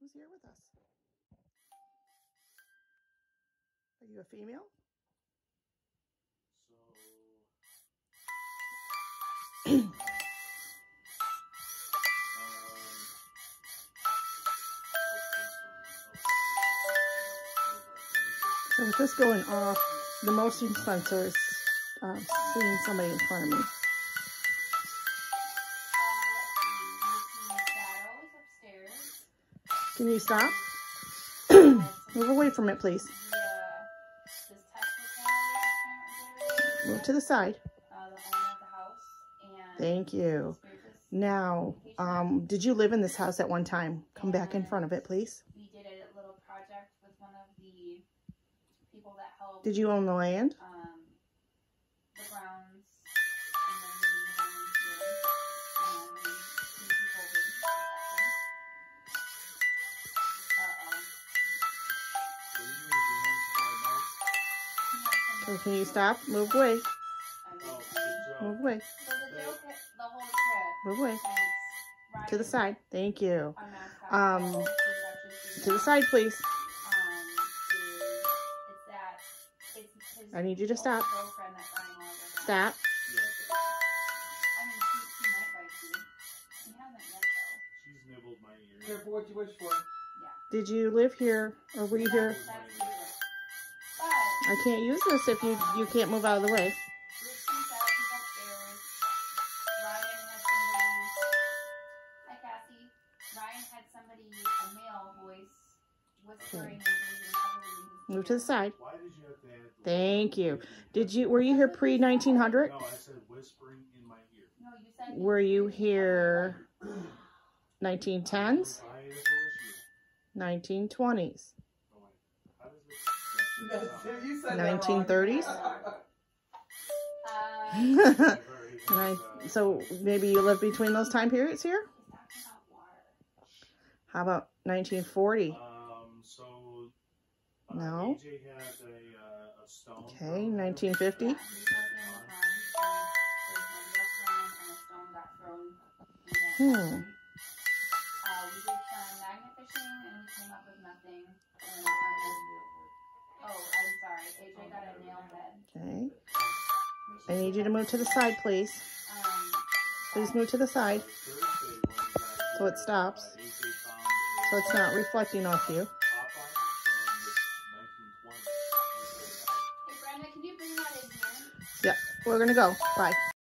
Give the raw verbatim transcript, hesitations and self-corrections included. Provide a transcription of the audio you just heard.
Who's here with us? Are you a female? So, um, so with this going off, the motion sensor is um, seeing somebody in front of me. Can you stop? Move away from it, please. Move to the side. Thank you. Now, um, did you live in this house at one time? Come back in front of it, please. We did a little project with one of the people that helped. Did you own the land? Um, the grounds, and then moving the grounds here, and then Susie holding. Uh-oh. Okay, can you stop? Move away. Move away. So the joke, the whole trip. Move away. Ryan, To the side. Thank you. Our Um, mascot, to the side, please. um, is, it's that, it's his I need you to stop. girlfriend that Ryan Oliver has. Stop. I mean, she, she might bite you. She hasn't yet, though. she's nibbled my ear. Careful what you wish for. Yeah. Did you live here or were you here? That's, that's useless. But, I can't use this if you you can't move out of the way. Richie said he's upstairs. Ryan had somebody, hi Cassie. Ryan had somebody, a male voice, whispering and breathing heavily in his Move to the side. Why did you have to add the Thank you. Did you were you here pre nineteen hundred? No, I said whispering in my ear. No, you said Were you here nineteen tens? I as well as you. nineteen twenties? Oh, wait. How does this? You said that nineteen thirties? Uh, Nine, so maybe you lived between those time periods here? he's talking about water. How about nineteen forty? Um, so, uh, No. A J has a, uh, a stone. Okay, nineteen fifty? Yeah, he was looking in the front, and there was a rough ground, and a stone got thrown in there. Hmm. Uh, we did some magnet fishing, and we came up with nothing. And our oh, I'm sorry, A J got a nail head. Okay. I need you to move to the side, please. Um, Please move to the side so it stops. So it's not reflecting off you. hey Brenda, can you bring that in here? Yep, we're gonna go. Bye.